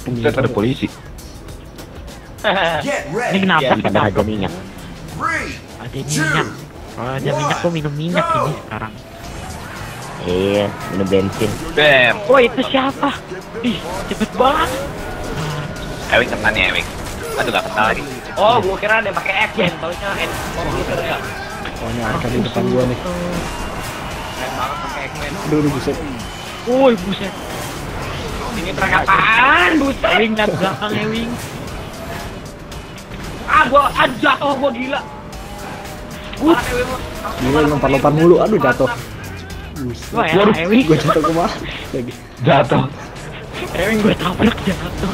Buset, ada polisi. Ini kenapa? Ada harga minyak. Ada minyak. Kalau ada minyak tuh minum minyak ini sekarang. Iya, minum bensin. Bam. Oh itu siapa? Ih cepet banget. Ewing kena nih, Ewing. Aduh, gak kena lagi. Oh, gua kira ada yang pakai action, taunya komputer ya. Oh ini arka di depan gua nih. Keren banget pakai action. Aduh buset. Woi buset. Ini truk apaan, buset? Ewing lihat belakang Ewing. Ah, gua jatuh, gua gila. Gila lompat-lompat mulu, aduh jatuh. Buset. Wah ya Ewing. Gua jatuh ke mana lagi? Jatuh. Ewing gue tabrak jatuh.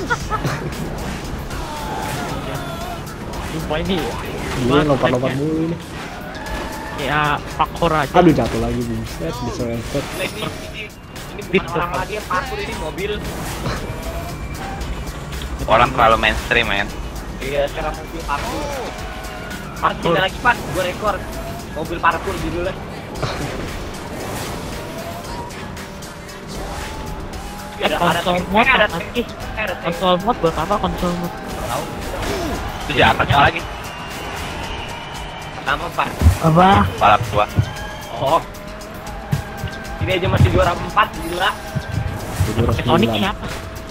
Sumpah ini. Gila lompat-lompat mulu ini. Ya parkour aja. Aduh jatuh lagi buset, diserempet. Ini bukan orang lagi yang parkur, ini mobil. Orang terlalu mainstream, men. Iya, sekarang mobil parkur. Ada lagi, Pan. Gua rekor. Mobil parkur judulnya. Konsol mod ada apa sih? ada Konsol mod buat apa konsol mod? tahu. Itu siapa lagi? Nama, Pak. Apa? Balap gua. Oh. Ini aja masih juara 4, gila. Sonic siapa?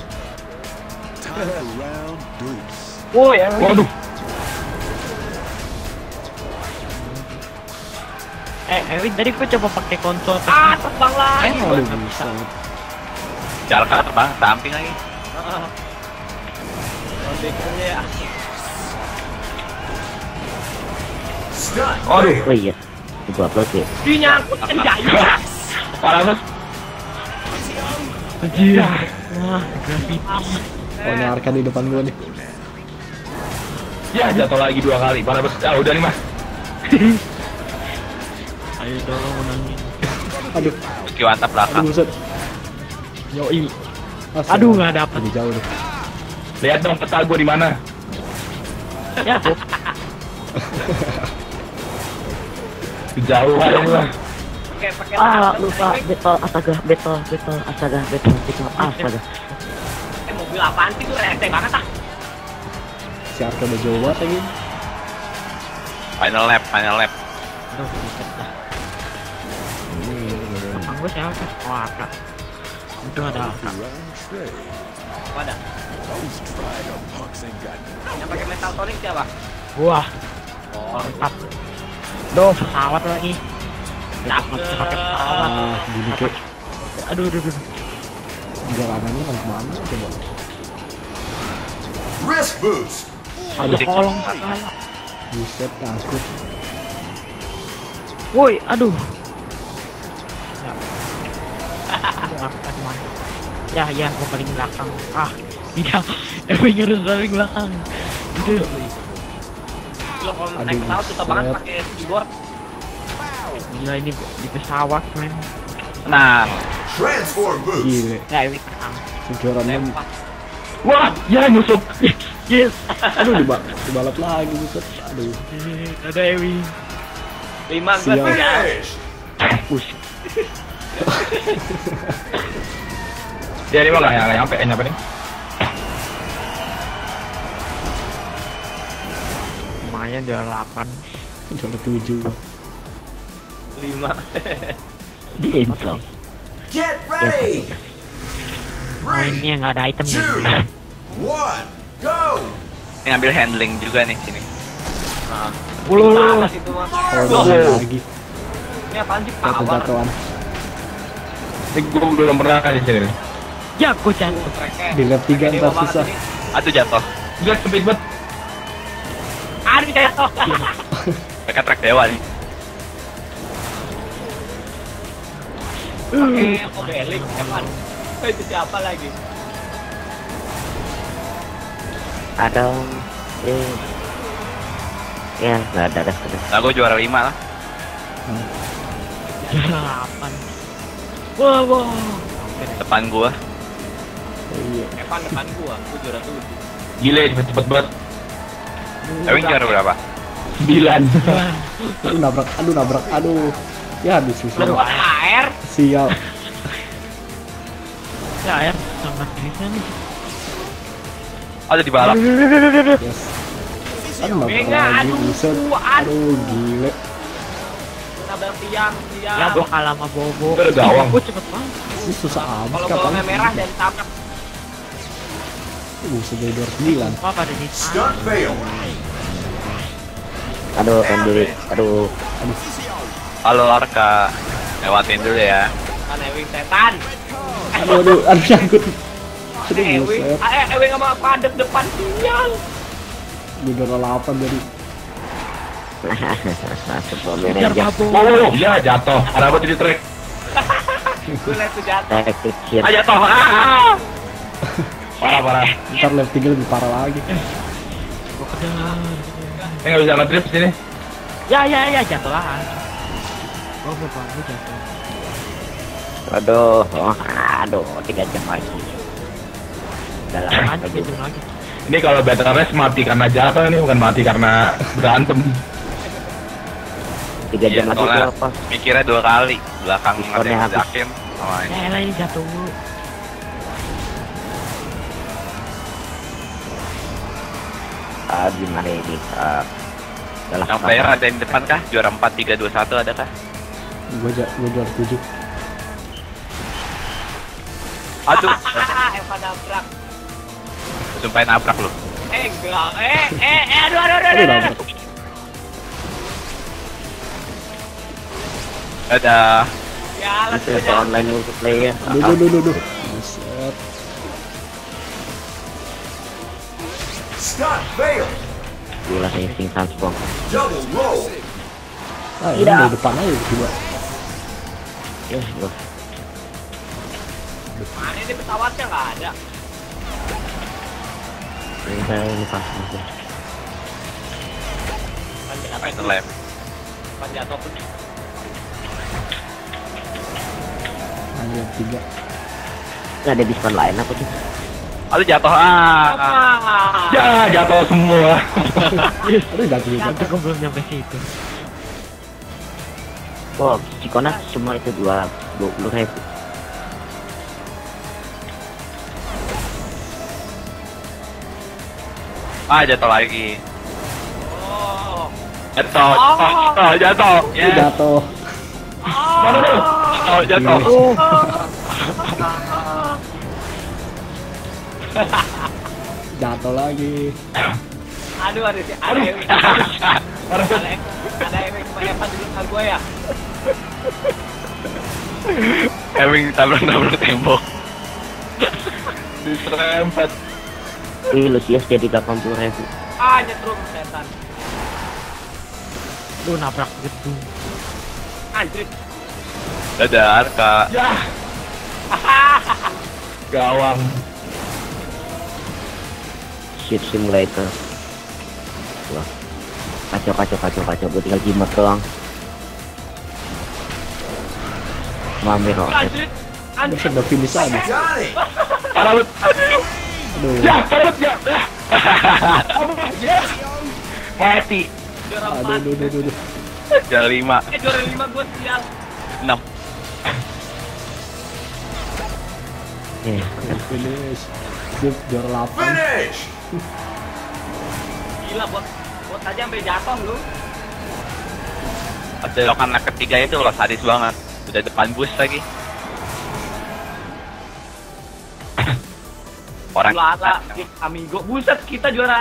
Oh, ya. Waduh. Ewing tadi gue coba pakai konsol. Ah, terbang lagi. Aduh buset. Jalan ke terbang, samping lagi. Dekernya ya. Aduh. Oh iya, gua upload ya. Dinyangkut anjay. Parah banget. Anjir. Wah, graffiti. Oh ini arka di depan gua nih. Ya, jatuh lagi 2 kali. Parah banget. Ah, udah nih, Mas. Ayo dong menangin. Aduh, Meski mantap aduh belakang. buset. Yoi. Astaga. Aduh nggak dapet. Lebih jauh deh. Lihat dong peta gua di mana. Ya, Bob. Jauh aja lah. Pakai Lupa betul, astaga, betul, astaga, betul, astaga. mobil apaan sih tuh rese banget ah. Si arka udah jauh banget lagi. Final lap, final lap. Aduh, buset dah. Belakang gue siapa? Oh, Aka. Itu ada Aka. Ada. Yang pakai metal tonic siapa? Wah, mantap. Duh, pesawat lagi. Dapat pakai pesawat. Ah, gini kek. Aduh. Jalanannya kan kemana coba? Wrist boost. Ada kolong salah. Buset, takut. Woi, aduh. Ya, ya, gue paling belakang. Ah, tidak. Ewing harus paling belakang. Itu. Lo kalau naik pesawat susah banget pakai keyboard. Gila ini di pesawat, men. Tenang. Transform boost. Gile, Ya, Ewing menang. sejorannya. Wah, ya nyusuk. Yes. Aduh, dibalap lagi buset. Aduh, Ada Ewing. 15 Sial. ya. push. Ya ini mah nggak nyampe nih. Lumayan juara 8. Juara 7. 5. Diinstal. Get ready. Oh, ini yang nggak ada item Two. nih. 1, go. Ini ngambil handling juga nih sini. Panas itu mah. Oh, udah lagi. Ini apaan sih? Power. Jatuh-jatuhan. Ini gua belum pernah di sini. Ya, gue jatuh. Di lap 3 ntar susah. Aduh jatuh. Gila sempit banget. Aduh jatuh. Mereka trek dewa nih. Oke, belik. Apaan? Itu siapa lagi? Ada. Ya, nggak ada. Nah, gua juara 5 lah. Juara 8. Wah. Depan gua. Iya. Evan depan gua juara 7. Gile cepet banget. Ewing juara berapa? 9. Aduh nabrak. Aduh. Ya habis susah. Buat air. Sial. Ya, air sangat bisa nih. Ada di balap. Yes. Aduh nabrak Benga, lagi, aduh, buset. Aduh gile. Nabrak tiang. Ya gua kalah sama Bobo. Udah gawang. Gua cepet banget. Ini susah amat Kalau kapan. bawangnya merah dan tabrak. Buset dari 29. Apa pada di Stunt fail. Aduh, pendiri. Aduh. Halo Arka. Lewatin dulu ya. Kan Ewing setan. Aduh, nyangkut. Aduh, Ewing, buset. Ewing sama padek depan tiang. Gue udah 8 jadi. Superman Kejar aja. Bobo. Oh, ya jatuh. Ada apa di trek? Gue liat tuh jatuh. Epic shit. Ah, jatuh. Ah. Parah. Ntar lap 3 lebih parah lagi. Gua kejar. Ini nggak bisa nge-trip sini. Ya jatuh lah. Bobo jatuh. Aduh, 3 jam lagi. Dalam Anjir jatuh lagi. Ini kalau battle race mati karena jatuh, ini bukan mati karena berantem. 3 jam lagi soalnya tuh apa? mikirnya 2 kali. Belakang ada Diskonnya yang habis. ngejakin sama ini. Lah ini jatuh. Gimana ini? Dalam Yang player ada yang depan kah? Juara 4, 3, 2, 1 ada kah? Gue juara 7. Aduh, Eva nabrak. sumpahin nabrak lu. Enggak. Aduh. Aduh, nabrak. Dadah. Ya, Itu langsung online multiplayer. Aduh. Buset. Stunt fail. Gila racing transform. Double roll. Ah, ini dari depan aja tiba. Ya, gua. Mana ini pesawatnya nggak ada. Ini pas aja. Apa itu lem? Pas jatuh pun. Ini yang 3. Nggak ada diskon lain apa tuh? Aduh jatuh. Ya jatuh semua. Aduh jatuh juga. Tapi gua belum nyampe situ. Oh, Cikona semua itu 20.000. Jatuh lagi. Oh. Jatuh. Aduh, jatuh. Mana lu? Jatuh. Jatuh lagi. Aduh, ada Ewing. Ada Ewing sama Eva di belakang gue ya. Ewing tabrak tembok. Diserempet. Lucius jadi 80.000. Nyetrum setan. Lu nabrak gedung. Anjir. Dadah Arka. Ya. Gawang. Ship simulator. Wah. Kacau. Gue tinggal jimat doang. Mampir roket. Anjir. Buset udah finish aja. Got it. Parah lu. Aduh. Ya, parah ya. Ya. Mati. Juara Aduh. 4. Juara 5, Juara 5 gue sial. 6. Finish. Sip, juara 8. Finish. Gila buat aja sampai jatuh lu. Belokan ketiga itu loh sadis banget. Udah depan bus lagi. Orang Lala, Amigo. Buset, kita juara.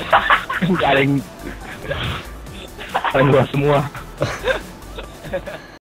paling paling gua semua.